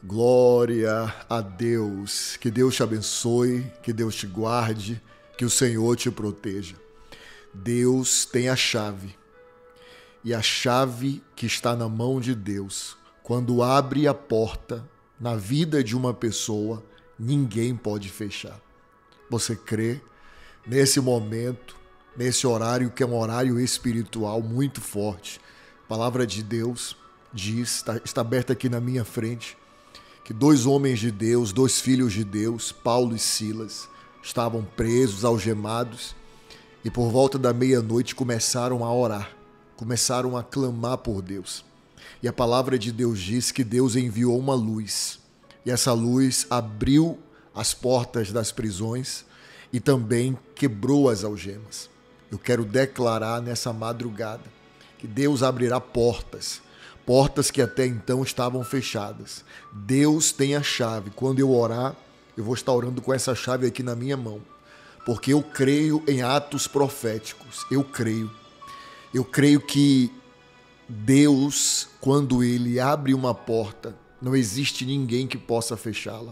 Glória a Deus. Que Deus te abençoe, que Deus te guarde, que o Senhor te proteja. Deus tem a chave. E a chave que está na mão de Deus, quando abre a porta na vida de uma pessoa, ninguém pode fechar. Você crê nesse momento, nesse horário que é um horário espiritual muito forte? A palavra de Deus diz, está aberta aqui na minha frente, que dois homens de Deus, dois filhos de Deus, Paulo e Silas, estavam presos, algemados, e por volta da meia-noite começaram a orar, começaram a clamar por Deus. E a palavra de Deus diz que Deus enviou uma luz, e essa luz abriu as portas das prisões e também quebrou as algemas. Eu quero declarar nessa madrugada que Deus abrirá portas que até então estavam fechadas. Deus tem a chave. Quando eu orar, eu vou estar orando com essa chave aqui na minha mão, porque eu creio em atos proféticos. Eu creio que Deus, quando Ele abre uma porta, não existe ninguém que possa fechá-la.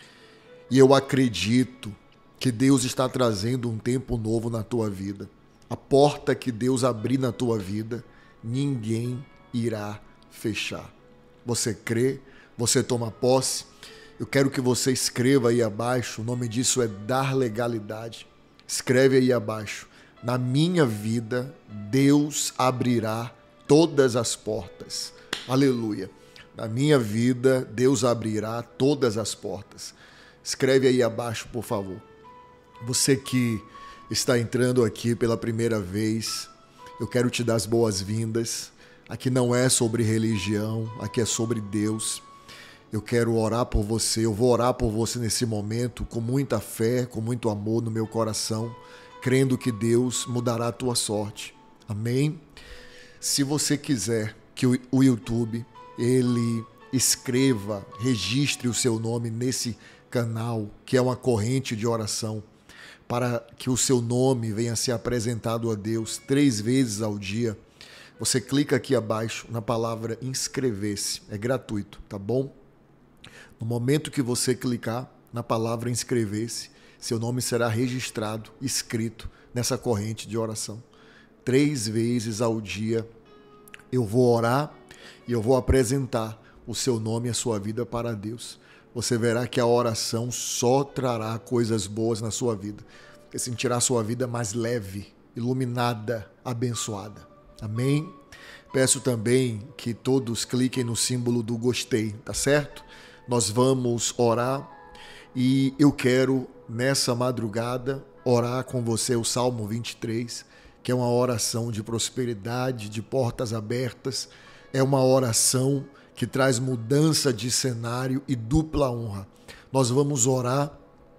E eu acredito que Deus está trazendo um tempo novo na tua vida. A porta que Deus abrir na tua vida, ninguém irá fechar. Você crê? Você toma posse? Eu quero que você escreva aí abaixo, o nome disso é dar legalidade. Escreve aí abaixo: na minha vida, Deus abrirá todas as portas. Aleluia. Na minha vida, Deus abrirá todas as portas. Escreve aí abaixo, por favor. Você que está entrando aqui pela primeira vez, eu quero te dar as boas-vindas. Aqui não é sobre religião, aqui é sobre Deus. Eu quero orar por você, eu vou orar por você nesse momento com muita fé, com muito amor no meu coração, crendo que Deus mudará a tua sorte. Amém? Se você quiser que o YouTube, ele escreva, registre o seu nome nesse canal, que é uma corrente de oração, para que o seu nome venha ser apresentado a Deus 3 vezes ao dia, você clica aqui abaixo na palavra inscrever-se. É gratuito, tá bom? No momento que você clicar na palavra inscrever-se, seu nome será registrado, escrito nessa corrente de oração. 3 vezes ao dia eu vou orar e eu vou apresentar o seu nome e a sua vida para Deus. Você verá que a oração só trará coisas boas na sua vida. Você sentirá a sua vida mais leve, iluminada, abençoada. Amém? Peço também que todos cliquem no símbolo do gostei, tá certo? Nós vamos orar e eu quero, nessa madrugada, orar com você o Salmo 23, que é uma oração de prosperidade, de portas abertas. É uma oração que traz mudança de cenário e dupla honra. Nós vamos orar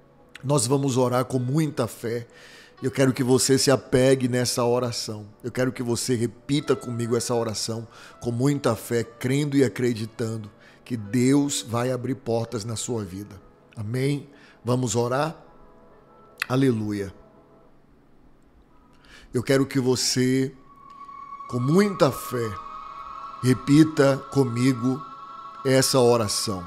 com muita fé. Eu quero que você se apegue nessa oração. Eu quero que você repita comigo essa oração com muita fé, crendo e acreditando que Deus vai abrir portas na sua vida. Amém? Vamos orar? Aleluia. Eu quero que você, com muita fé, repita comigo essa oração.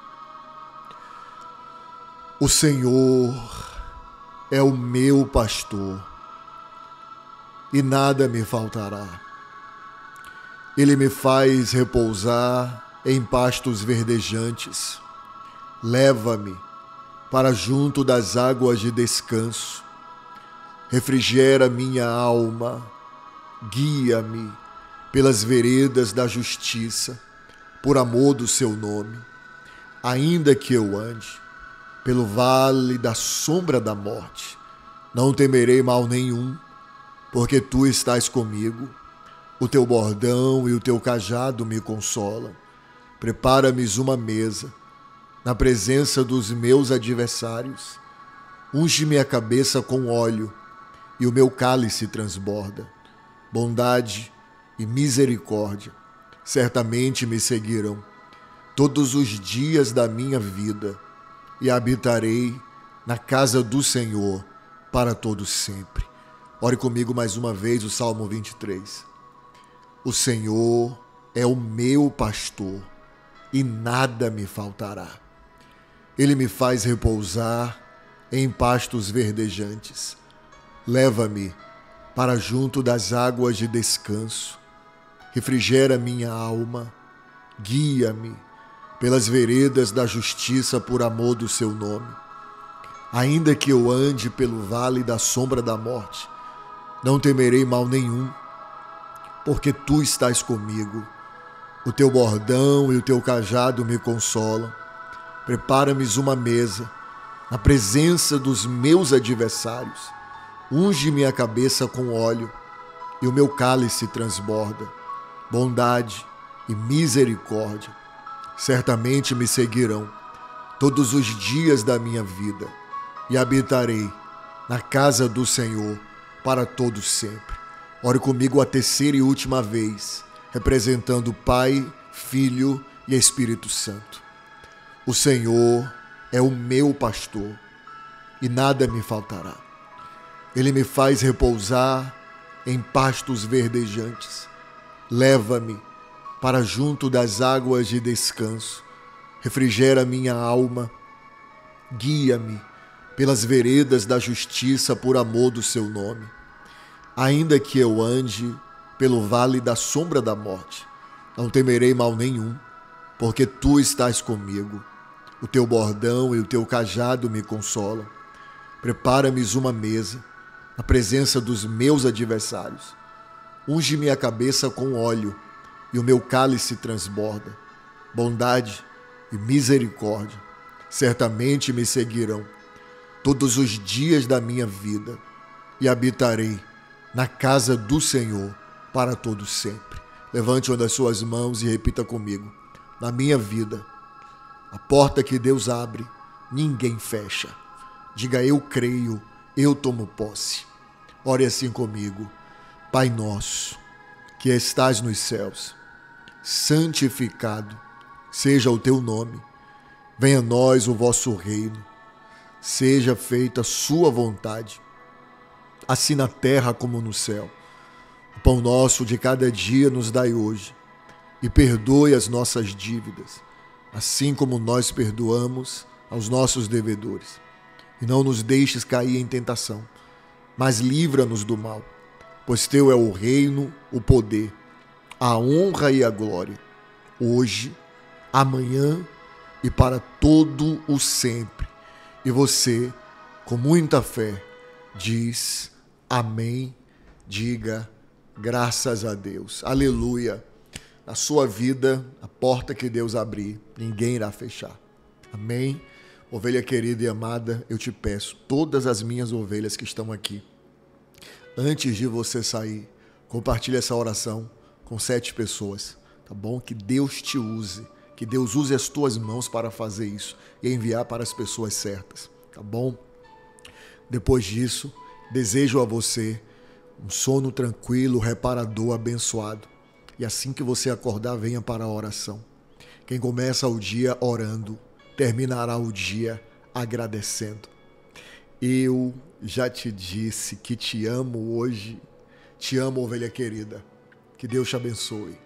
O Senhor é o meu pastor e nada me faltará. Ele me faz repousar em pastos verdejantes. Leva-me para junto das águas de descanso. Refrigera minha alma. Guia-me pelas veredas da justiça, por amor do seu nome. Ainda que eu ande pelo vale da sombra da morte, não temerei mal nenhum, porque tu estás comigo. O teu bordão e o teu cajado me consolam. Prepara-me uma mesa na presença dos meus adversários. Unge-me a cabeça com óleo e o meu cálice transborda. Bondade e misericórdia certamente me seguirão todos os dias da minha vida, e habitarei na casa do Senhor para todo sempre. Ore comigo mais uma vez o Salmo 23. O Senhor é o meu pastor e nada me faltará. Ele me faz repousar em pastos verdejantes. Leva-me para junto das águas de descanso. Refrigera minha alma. Guia-me pelas veredas da justiça por amor do seu nome. Ainda que eu ande pelo vale da sombra da morte, não temerei mal nenhum, porque tu estás comigo. O teu bordão e o teu cajado me consolam. Prepara-me uma mesa na presença dos meus adversários. Unge minha cabeça com óleo e o meu cálice transborda. Bondade e misericórdia certamente me seguirão todos os dias da minha vida e habitarei na casa do Senhor para todo sempre. Ore comigo a terceira e última vez, representando Pai, Filho e Espírito Santo. O Senhor é o meu pastor e nada me faltará. Ele me faz repousar em pastos verdejantes. Leva-me para junto das águas de descanso. Refrigera minha alma. Guia-me pelas veredas da justiça por amor do seu nome. Ainda que eu ande pelo vale da sombra da morte, não temerei mal nenhum, porque tu estás comigo. O teu bordão e o teu cajado me consolam. Prepara-me uma mesa na presença dos meus adversários. Unge minha cabeça com óleo e o meu cálice transborda. Bondade e misericórdia certamente me seguirão todos os dias da minha vida e habitarei na casa do Senhor para todo sempre. Levante uma das suas mãos e repita comigo. Na minha vida, a porta que Deus abre, ninguém fecha. Diga: eu creio, eu tomo posse. Ore assim comigo. Pai nosso, que estás nos céus, santificado seja o teu nome. Venha a nós o vosso reino. Seja feita a sua vontade, assim na terra como no céu. O pão nosso de cada dia nos dai hoje, e perdoe as nossas dívidas, assim como nós perdoamos aos nossos devedores. E não nos deixes cair em tentação, mas livra-nos do mal, pois teu é o reino, o poder, a honra e a glória, hoje, amanhã e para todo o sempre. E você, com muita fé, diz amém. Diga graças a Deus. Aleluia. Na sua vida, a porta que Deus abrir, ninguém irá fechar. Amém. Ovelha querida e amada, eu te peço, todas as minhas ovelhas que estão aqui, antes de você sair, compartilhe essa oração com 7 pessoas, tá bom? Que Deus te use, que Deus use as tuas mãos para fazer isso e enviar para as pessoas certas, tá bom? Depois disso, desejo a você um sono tranquilo, reparador, abençoado. E assim que você acordar, venha para a oração. Quem começa o dia orando, terminará o dia agradecendo. Eu já te disse que te amo hoje. Te amo, ovelha querida. Que Deus te abençoe.